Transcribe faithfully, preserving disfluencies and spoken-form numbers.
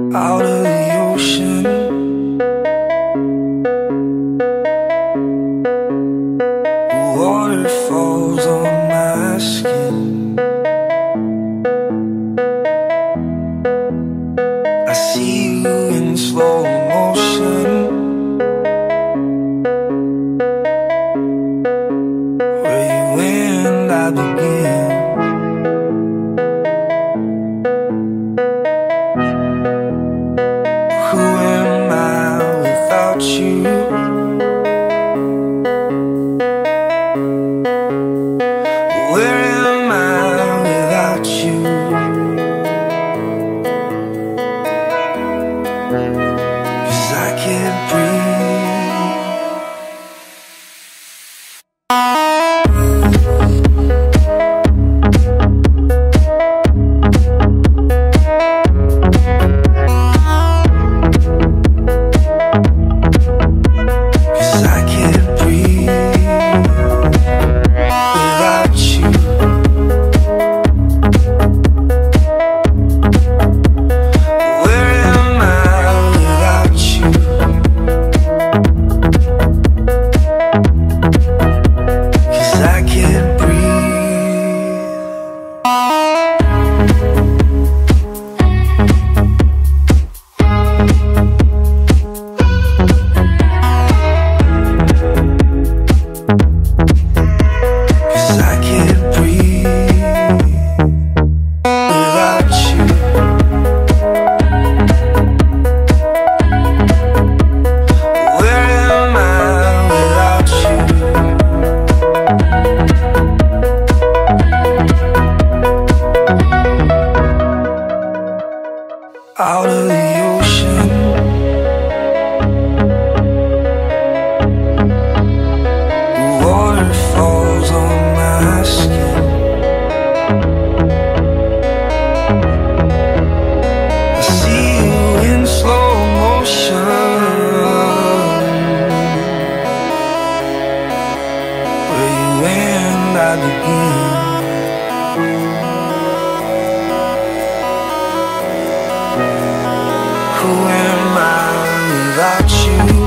out of the ocean. Water falls on my skin. I see you in slow motion. Where you end, I begin. Who am I without you? Where am I without you? 'Cause I can't breathe. Out of the ocean. Water falls on my skin. I see you in slow motion. Where you end, I begin. Who am I without you?